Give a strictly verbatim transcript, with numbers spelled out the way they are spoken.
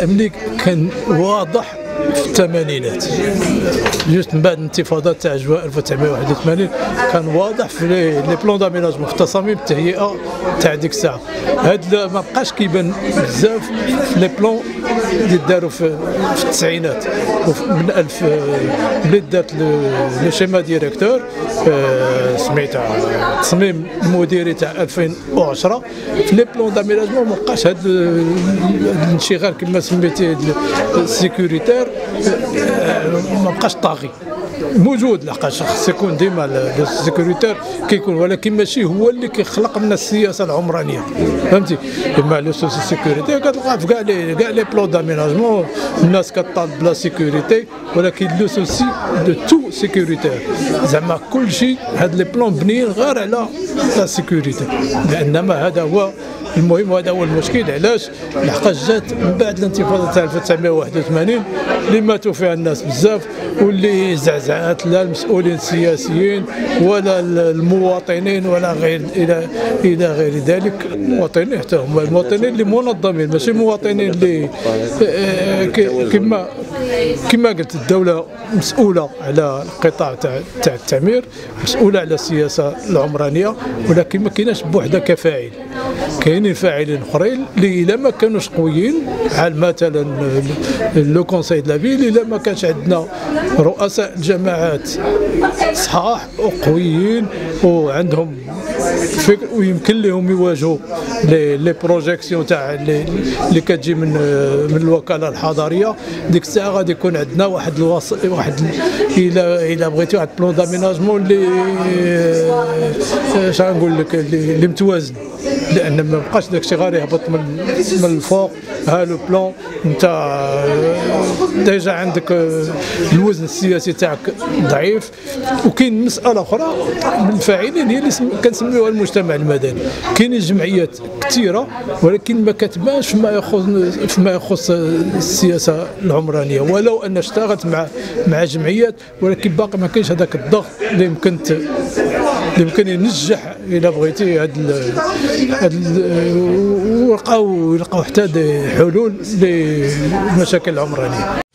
الامني كان واضح في الثمانينات، جوست من بعد الانتفاضه تاع جوان ألف وتسعمائة وواحد وثمانين كان واضح في لي بلون داميناجمون، في تصاميم التهيئه تاع ديك الساعه. هاد ما بقاش كيبان بزاف في لي بلون اللي داروا في, في التسعينات، من ألف ملي دارت لو شيما ديريكتور سميتها التصميم المديري تاع ألفين وعشرة، في لي بلون داميناجمون ما بقاش هاد الانشغال كما سميتيه السيكوريتير ما بقاش طاغي موجود، لحقاش خص يكون ديما السيكوريتير كيكون، ولكن ماشي هو اللي كيخلق لنا السياسه العمرانيه، فهمتي؟ اما لو سوسي سيكوريتي كتلقى في كاع لي كاع لي بلون داميناجمون الناس كطالب بلا سيكوريتي، ولكن لو سوسي دو تو سيكوريتير، زعما كل شيء هاد لي بلون بنيين غير على لا سيكوريتي، لانما هذا هو المهم وهذا هو المشكل. علاش؟ لحقاش جات من بعد الانتفاضه تاع ألف وتسعمائة وواحد وثمانين اللي ماتوا فيها الناس بزاف، واللي زعزعت لا المسؤولين السياسيين ولا المواطنين ولا غير الى الى غير ذلك. المواطنين حتى هما المواطنين اللي منظمين، ماشي المواطنين اللي كما كما قلت الدوله مسؤوله على القطاع تاع تاع التعمير، مسؤوله على السياسه العمرانيه، ولكن ما كايناش بوحدها كفاعل، كاينين فاعلين اخرين اللي الا ما كانوش قويين، بحال مثلا لو كونساي دو لا فيل، الا ما كانش عندنا رؤساء الجماعات صحاح وقويين وعندهم فكر ويمكن لهم يواجهوا لي بروجيكسيون تاع اللي كتجي من من الوكاله الحضريه، ديك الساعه غادي يكون عندنا واحد الوص... واحد الى الى بغيتي واحد بلون داميناجمون اللي اش غنقول لك اللي متوازن، لان ما بقاش داكشي غير يهبط من من الفوق. ها لو بلون انت ديجا عندك الوزن السياسي تاعك ضعيف، وكاين مساله اخرى من الفاعلين هي اللي كنسميوها المجتمع المدني. كاينين جمعيات كثيره ولكن ما كتبانش فيما يخص فيما يخص السياسه العمرانيه، ولو ان اشتغلت مع مع جمعيات، ولكن باقي ما كاينش هذاك الضغط اللي يمكن اللي يمكن ينجح الى بغيتي هاد ولقاو يلقاو حتى حلول للمشاكل العمرانيه.